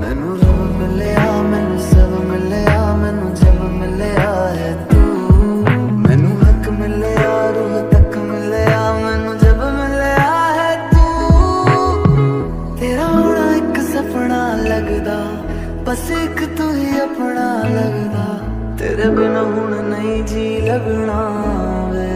मैनू रब मिलया, मैनू सब मिलया, मैनू जब मिलया है तू। मैनू हक मिलया, रूह तक मिलया, मैनू जब मिलया है तू। तेरा होना एक सपना लगदा, बस एक तू ही अपना लगदा। तेरे बिना हुण नहीं जी लगना वे।